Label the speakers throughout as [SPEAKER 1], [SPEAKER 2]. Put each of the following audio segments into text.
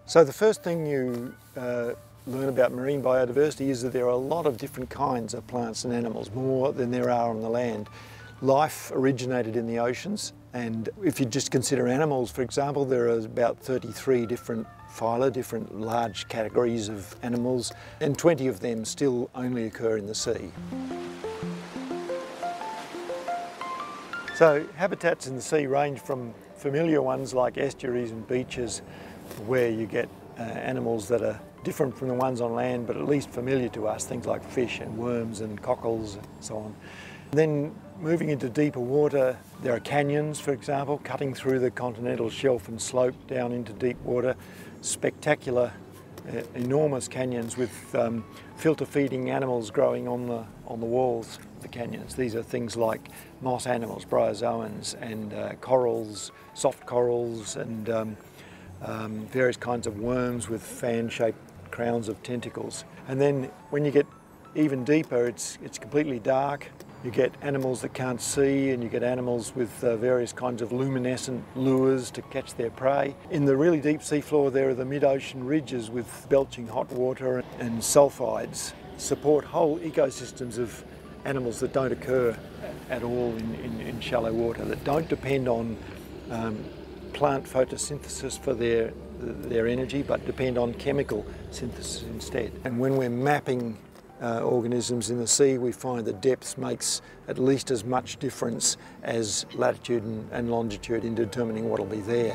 [SPEAKER 1] So the first thing you learn about marine biodiversity is that there are a lot of different kinds of plants and animals, more than there are on the land. Life originated in the oceans, and if you just consider animals, for example, there are about 33 different phyla, different large categories of animals, and 20 of them still only occur in the sea. So habitats in the sea range from familiar ones like estuaries and beaches, where you get animals that are different from the ones on land but at least familiar to us, things like fish and worms and cockles and so on. Then moving into deeper water, there are canyons, for example, cutting through the continental shelf and slope down into deep water. Spectacular, enormous canyons with filter feeding animals growing on the walls of the canyons. These are things like moss animals, bryozoans, and corals, soft corals, and various kinds of worms with fan-shaped crowns of tentacles. And then when you get even deeper, it's completely dark. You get animals that can't see, and you get animals with various kinds of luminescent lures to catch their prey. In the really deep seafloor, there are the mid-ocean ridges with belching hot water and sulfides, support whole ecosystems of animals that don't occur at all in shallow water, that don't depend on plant photosynthesis for their energy, but depend on chemical synthesis instead. And when we're mapping organisms in the sea, we find that depth makes at least as much difference as latitude and longitude in determining what will be there.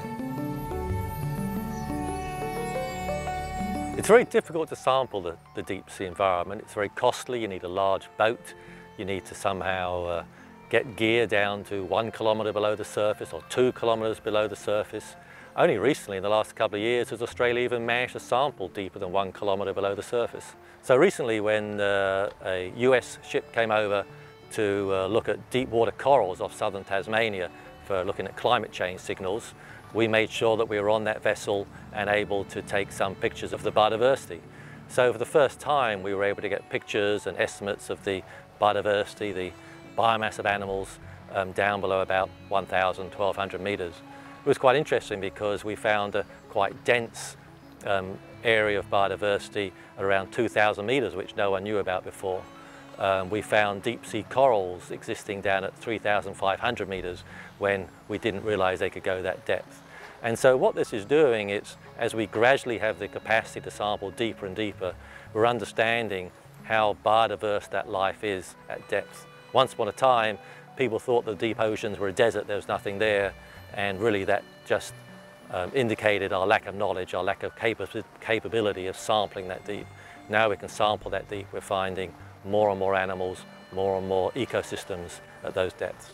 [SPEAKER 2] It's very difficult to sample the deep sea environment. It's very costly. You need a large boat. You need to somehow get gear down to 1 kilometre below the surface or 2 kilometres below the surface. Only recently, in the last couple of years, has Australia even managed to sample deeper than 1 kilometre below the surface. So recently, when a US ship came over to look at deep water corals off southern Tasmania for looking at climate change signals, we made sure that we were on that vessel and able to take some pictures of the biodiversity. So for the first time, we were able to get pictures and estimates of the biodiversity, the biomass of animals down below about 1,000, 1,200 metres. It was quite interesting because we found a quite dense area of biodiversity at around 2,000 metres, which no one knew about before. We found deep sea corals existing down at 3,500 metres when we didn't realise they could go that depth. And so what this is doing is, as we gradually have the capacity to sample deeper and deeper, we're understanding how biodiverse that life is at depth. Once upon a time, people thought the deep oceans were a desert, there was nothing there, and really that just indicated our lack of knowledge, our lack of capability of sampling that deep. Now we can sample that deep, we're finding more and more animals, more and more ecosystems at those depths.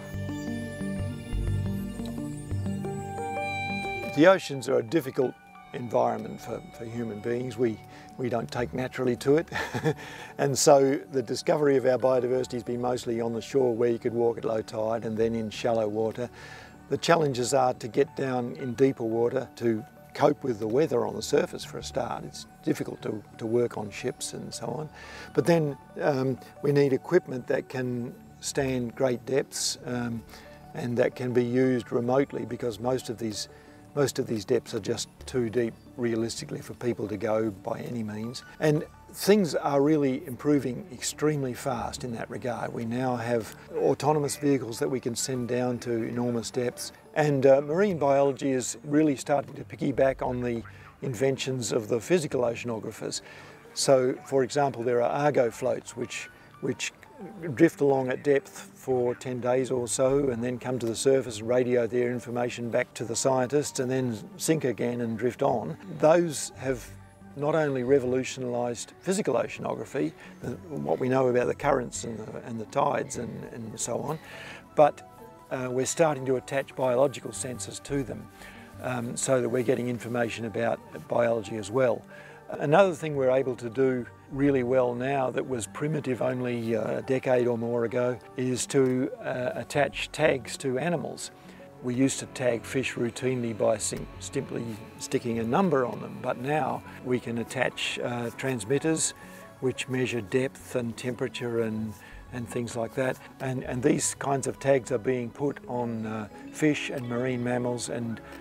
[SPEAKER 1] The oceans are a difficult environment for human beings. We don't take naturally to it. And so the discovery of our biodiversity has been mostly on the shore, where you could walk at low tide, and then in shallow water. The challenges are to get down in deeper water to cope with the weather on the surface for a start. It's difficult to work on ships and so on. But then we need equipment that can stand great depths and that can be used remotely, because most of these depths are just too deep realistically for people to go by any means. And things are really improving extremely fast in that regard. We now have autonomous vehicles that we can send down to enormous depths, and marine biology is really starting to piggyback on the inventions of the physical oceanographers. So, for example, there are Argo floats which drift along at depth for 10 days or so, and then come to the surface and radio their information back to the scientists, and then sink again and drift on. Those have not only revolutionised physical oceanography, what we know about the currents and the tides and so on, but we're starting to attach biological sensors to them, so that we're getting information about biology as well. Another thing we're able to do really well now that was primitive only a decade or more ago is to attach tags to animals. We used to tag fish routinely by simply sticking a number on them, but now we can attach transmitters which measure depth and temperature and things like that. And these kinds of tags are being put on fish and marine mammals, and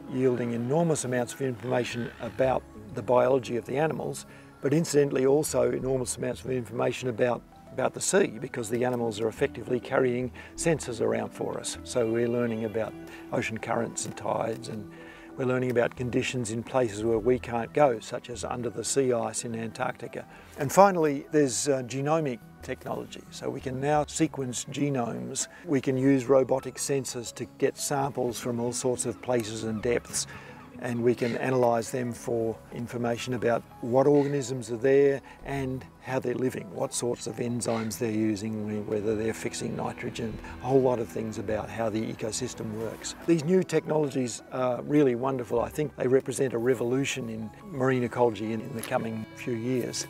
[SPEAKER 1] yielding enormous amounts of information about the biology of the animals, but incidentally also enormous amounts of information about the sea, because the animals are effectively carrying sensors around for us. So we're learning about ocean currents and tides, and we're learning about conditions in places where we can't go, such as under the sea ice in Antarctica. And finally, there's genomic technology. So we can now sequence genomes. We can use robotic sensors to get samples from all sorts of places and depths, and we can analyse them for information about what organisms are there and how they're living, what sorts of enzymes they're using, whether they're fixing nitrogen, a whole lot of things about how the ecosystem works. These new technologies are really wonderful. I think they represent a revolution in marine ecology in the coming few years.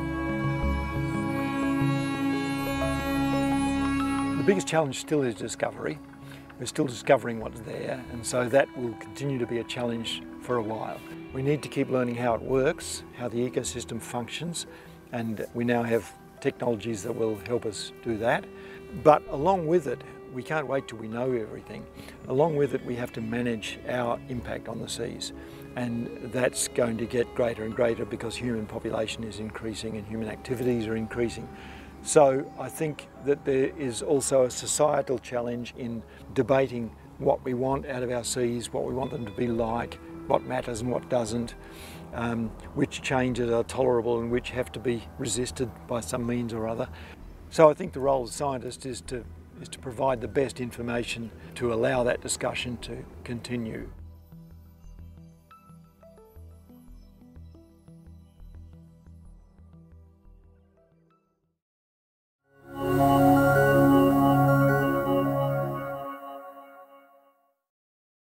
[SPEAKER 1] The biggest challenge still is discovery. We're still discovering what's there, and so that will continue to be a challenge for a while. We need to keep learning how it works, how the ecosystem functions, and we now have technologies that will help us do that. But along with it, we can't wait till we know everything. Along with it, we have to manage our impact on the seas, and that's going to get greater and greater because human population is increasing and human activities are increasing. So I think that there is also a societal challenge in debating what we want out of our seas, what we want them to be like, what matters and what doesn't, which changes are tolerable and which have to be resisted by some means or other. So I think the role of scientists is to provide the best information to allow that discussion to continue.